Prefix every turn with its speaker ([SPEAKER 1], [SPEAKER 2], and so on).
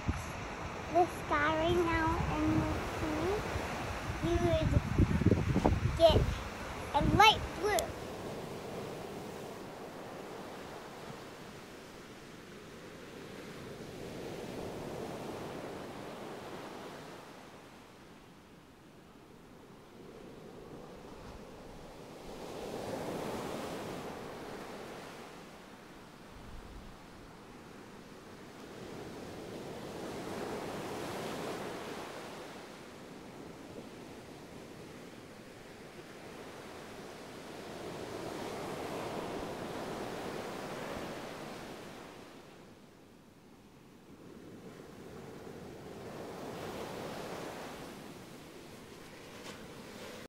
[SPEAKER 1] watch the sky right now and the sea, you would get